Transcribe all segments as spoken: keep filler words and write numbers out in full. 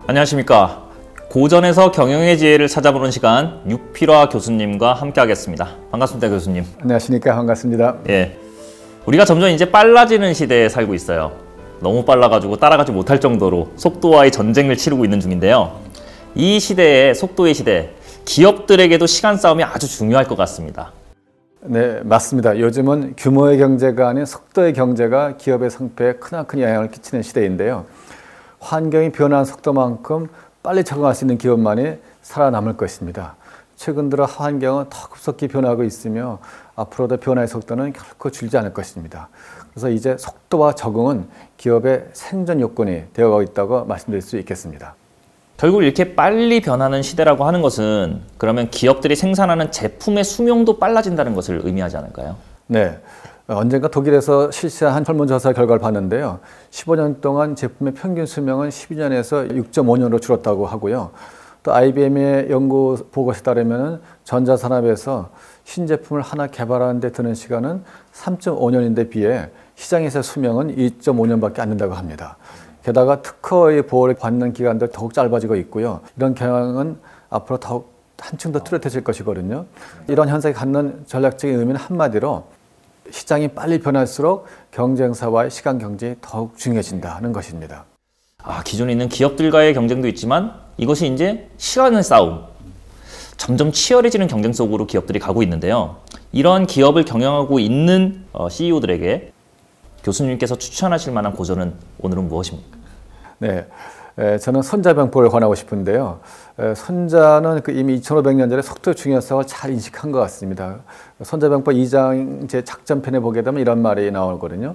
안녕하십니까. 고전에서 경영의 지혜를 찾아보는 시간 육필화 교수님과 함께 하겠습니다. 반갑습니다, 교수님. 안녕하십니까. 반갑습니다. 예, 우리가 점점 이제 빨라지는 시대에 살고 있어요. 너무 빨라가지고 따라가지 못할 정도로 속도와의 전쟁을 치르고 있는 중인데요. 이 시대에, 속도의 시대, 기업들에게도 시간 싸움이 아주 중요할 것 같습니다. 네, 맞습니다. 요즘은 규모의 경제가 아닌 속도의 경제가 기업의 성패에 크나큰 영향을 끼치는 시대인데요. 환경이 변화한 속도만큼 빨리 적응할 수 있는 기업만이 살아남을 것입니다. 최근 들어 환경은 더 급속히 변하고 있으며 앞으로도 변화의 속도는 결코 줄지 않을 것입니다. 그래서 이제 속도와 적응은 기업의 생존 요건이 되어가고 있다고 말씀드릴 수 있겠습니다. 결국 이렇게 빨리 변하는 시대라고 하는 것은 그러면 기업들이 생산하는 제품의 수명도 빨라진다는 것을 의미하지 않을까요? 네. 언젠가 독일에서 실시한 한 설문조사 결과를 봤는데요. 십오 년 동안 제품의 평균 수명은 십이 년에서 육 점 오 년으로 줄었다고 하고요. 또 아이비엠의 연구 보고서에 따르면 전자산업에서 신제품을 하나 개발하는 데 드는 시간은 삼 점 오 년인데 비해 시장에서 수명은 이 점 오 년밖에 안 된다고 합니다. 게다가 특허의 보호를 받는 기간도 더욱 짧아지고 있고요. 이런 경향은 앞으로 더욱 한층 더 뚜렷해질 것이거든요. 이런 현상이 갖는 전략적인 의미는 한마디로 시장이 빨리 변할수록 경쟁사와의 시간 경쟁이 더욱 중요해진다는 것입니다. 아, 기존에 있는 기업들과의 경쟁도 있지만 이것이 이제 시간의 싸움, 점점 치열해지는 경쟁 속으로 기업들이 가고 있는데요. 이러한 기업을 경영하고 있는 씨이오들에게 교수님께서 추천하실 만한 고전은 오늘은 무엇입니까? 네, 에, 저는 손자병법을 권하고 싶은데요. 에, 손자는 그 이미 이천오백 년 전에 속도의 중요성을 잘 인식한 것 같습니다. 손자병법 이 장 제 작전편에 보게 되면 이런 말이 나오거든요.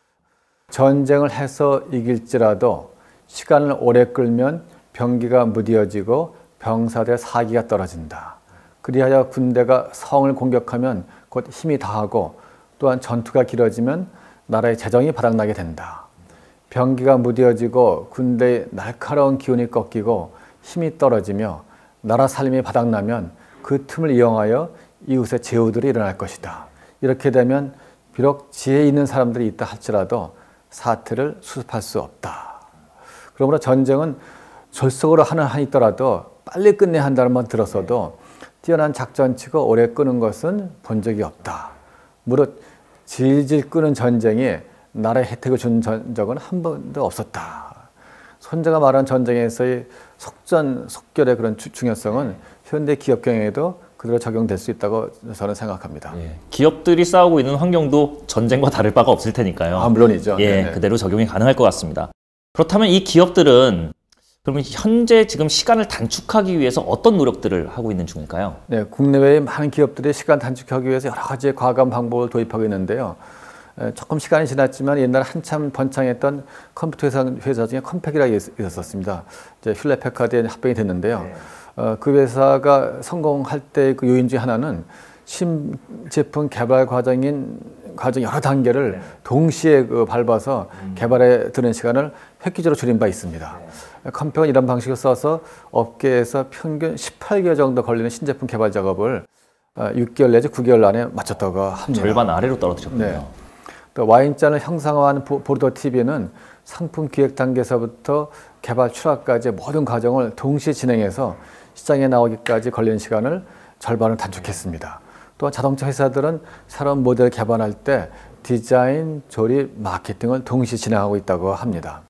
전쟁을 해서 이길지라도 시간을 오래 끌면 병기가 무뎌지고 병사들의 사기가 떨어진다. 그리하여 군대가 성을 공격하면 곧 힘이 다하고 또한 전투가 길어지면 나라의 재정이 바닥나게 된다. 병기가 무뎌지고 군대의 날카로운 기운이 꺾이고 힘이 떨어지며 나라 살림이 바닥나면 그 틈을 이용하여 이웃의 제후들이 일어날 것이다. 이렇게 되면 비록 지혜 있는 사람들이 있다 할지라도 사태를 수습할 수 없다. 그러므로 전쟁은 졸속으로 하는 한 있더라도 빨리 끝내야 한다는 말 들었어도 뛰어난 작전치고 오래 끄는 것은 본 적이 없다. 무릇 질질 끄는 전쟁이 나라에 혜택을 준 적은 한 번도 없었다. 손자가 말한 전쟁에서의 속전속결의 그런 주, 중요성은 현대 기업 경영에도 그대로 적용될 수 있다고 저는 생각합니다. 예, 기업들이 싸우고 있는 환경도 전쟁과 다를 바가 없을 테니까요. 아, 물론이죠. 예, 네네. 그대로 적용이 가능할 것 같습니다. 그렇다면 이 기업들은 그러면 현재 지금 시간을 단축하기 위해서 어떤 노력들을 하고 있는 중일까요? 네, 국내외의 많은 기업들이 시간 단축하기 위해서 여러 가지 과감 방법을 도입하고 있는데요. 조금 시간이 지났지만 옛날 한참 번창했던 컴퓨터 회사, 회사 중에 컴팩이라고 있었습니다. 이제 ���렛패카드에 합병이 됐는데요. 네. 어, 그 회사가 성공할 때 그 요인 중에 하나는 신제품 개발 과정인 과정 여러 단계를 네. 동시에 그 밟아서 음. 개발에 드는 시간을 획기적으로 줄인 바 있습니다. 네. 컴팩은 이런 방식을 써서 업계에서 평균 십팔 개월 정도 걸리는 신제품 개발 작업을 육 개월 내지 구 개월 안에 마쳤다고 합니다. 절반 아래로 떨어뜨렸군요. 네. 또 와인잔을 형상화하는 보르도 티비는 상품 기획 단계에서부터 개발 출하까지 모든 과정을 동시에 진행해서 시장에 나오기까지 걸리는 시간을 절반을 단축했습니다. 또한 자동차 회사들은 새로운 모델을 개발할 때 디자인, 조립, 마케팅을 동시에 진행하고 있다고 합니다.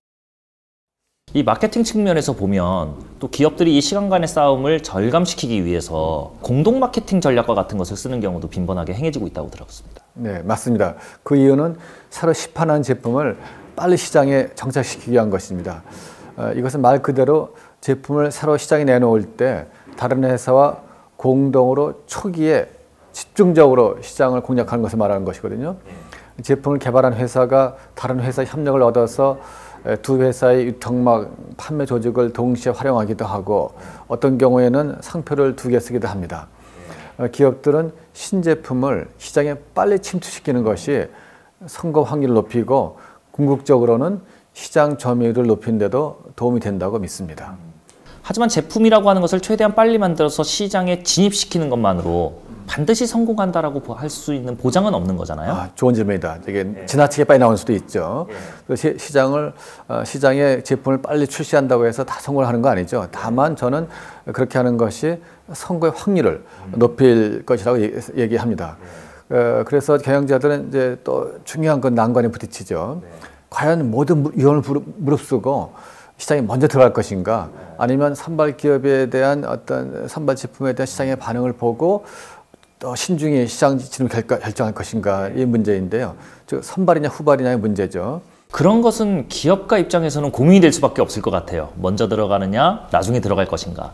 이 마케팅 측면에서 보면 또 기업들이 이 시간 간의 싸움을 절감시키기 위해서 공동 마케팅 전략과 같은 것을 쓰는 경우도 빈번하게 행해지고 있다고 들었습니다. 네, 맞습니다. 그 이유는 새로 시판한 제품을 빨리 시장에 정착시키기 위한 것입니다. 어, 이것은 말 그대로 제품을 새로 시장에 내놓을 때 다른 회사와 공동으로 초기에 집중적으로 시장을 공략하는 것을 말하는 것이거든요. 제품을 개발한 회사가 다른 회사의 협력을 얻어서 두 회사의 유통망, 판매 조직을 동시에 활용하기도 하고 어떤 경우에는 상표를 두 개 쓰기도 합니다. 기업들은 신제품을 시장에 빨리 침투시키는 것이 성공 확률을 높이고 궁극적으로는 시장 점유율을 높이는 데도 도움이 된다고 믿습니다. 하지만 제품이라고 하는 것을 최대한 빨리 만들어서 시장에 진입시키는 것만으로 반드시 성공한다라고 할 수 있는 보장은 없는 거잖아요. 아, 좋은 질문이다. 이게 네. 지나치게 지나치게 빨리 나올 수도 있죠. 네. 그 시, 시장을 어, 시장에 제품을 빨리 출시한다고 해서 다 성공을 하는 거 아니죠. 다만 저는 그렇게 하는 것이 성공의 확률을 음. 높일 것이라고 얘기, 얘기합니다. 네. 어, 그래서 경영자들은 이제 또 중요한 건 난관에 부딪히죠. 네. 과연 모든 위험을 무릅쓰고 시장에 먼저 들어갈 것인가, 아니면 선발 기업에 대한 어떤 선발 제품에 대한 시장의 반응을 보고 또 신중히 시장 진입을 결정할 것인가, 이 문제인데요. 즉 선발이냐 후발이냐의 문제죠. 그런 것은 기업가 입장에서는 고민이 될 수밖에 없을 것 같아요. 먼저 들어가느냐, 나중에 들어갈 것인가.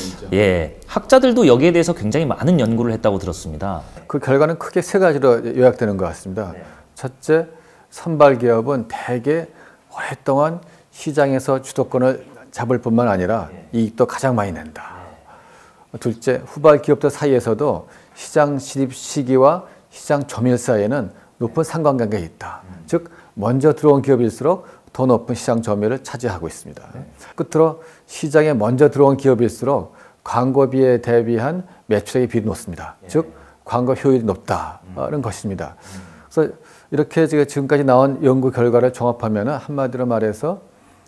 예, 학자들도 여기에 대해서 굉장히 많은 연구를 했다고 들었습니다. 그 결과는 크게 세 가지로 요약되는 것 같습니다. 네. 첫째, 선발 기업은 대개 오랫동안 시장에서 주도권을 잡을 뿐만 아니라 이익도 가장 많이 낸다. 둘째, 후발 기업들 사이에서도 시장 진입 시기와 시장 점유율 사이에는 높은 상관관계가 있다. 즉 먼저 들어온 기업일수록 더 높은 시장 점유율을 차지하고 있습니다. 끝으로 시장에 먼저 들어온 기업일수록 광고비에 대비한 매출액의 비율이 높습니다. 즉 광고 효율이 높다는 것입니다. 그래서 이렇게 지금까지 나온 연구 결과를 종합하면 한마디로 말해서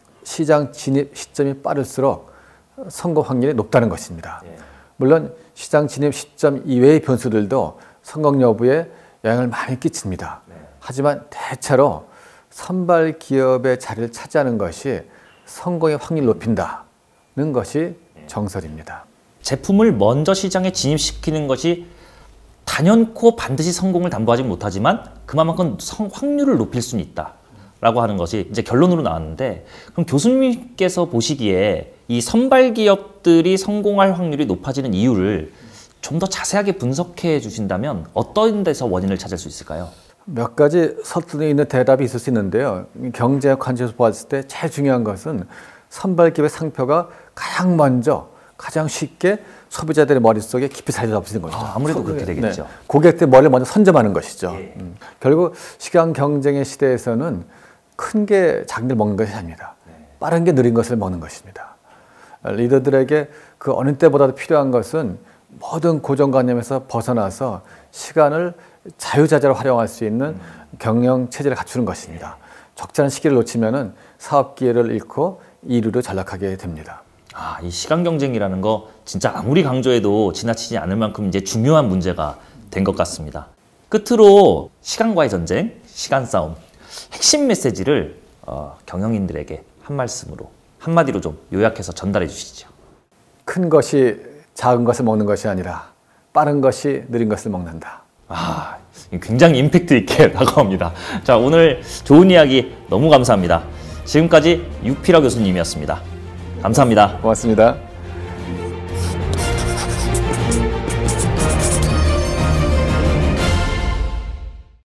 시장 진입 시점이 빠를수록 성공 확률이 높다는 것입니다. 물론 시장 진입 시점 이외의 변수들도 성공 여부에 영향을 많이 끼칩니다. 하지만 대체로 선발 기업의 자리를 차지하는 것이 성공의 확률을 높인다는 것이 정설입니다. 제품을 먼저 시장에 진입시키는 것이 단연코 반드시 성공을 담보하지 못하지만 그만큼 성, 확률을 높일 수는 있다 라고 하는 것이 이제 결론으로 나왔는데, 그럼 교수님께서 보시기에 이 선발 기업들이 성공할 확률이 높아지는 이유를 좀 더 자세하게 분석해 주신다면 어떤 데서 원인을 찾을 수 있을까요? 몇 가지 설득력 있는 대답이 있을 수 있는데요. 경제학 관점에서 봤을 때 제일 중요한 것은 선발 기업의 상표가 가장 먼저 가장 쉽게 소비자들의 머릿속에 깊이 자리 잡히는 것이죠. 아, 아무래도 그렇게 되겠죠. 네. 고객들 머리를 먼저 선점하는 것이죠. 예. 음. 결국 시장 경쟁의 시대에서는 큰 게 작은 걸 먹는 것이 아닙니다. 네. 빠른 게 느린 것을 먹는 것입니다. 리더들에게 그 어느 때보다도 필요한 것은 모든 고정관념에서 벗어나서 시간을 자유자재로 활용할 수 있는 음. 경영 체제를 갖추는 것입니다. 적절한 시기를 놓치면은 사업 기회를 잃고 이루로 전락하게 됩니다. 아, 이 시간 경쟁이라는 거 진짜 아무리 강조해도 지나치지 않을 만큼 이제 중요한 문제가 된 것 같습니다. 끝으로 시간과의 전쟁, 시간 싸움, 핵심 메시지를 어, 경영인들에게 한 말씀으로, 한마디로 좀 요약해서 전달해 주시죠. 큰 것이 작은 것을 먹는 것이 아니라 빠른 것이 느린 것을 먹는다. 아, 굉장히 임팩트 있게 다가옵니다. 자, 오늘 좋은 이야기 너무 감사합니다. 지금까지 유필화 교수님이었습니다. 감사합니다. 고맙습니다.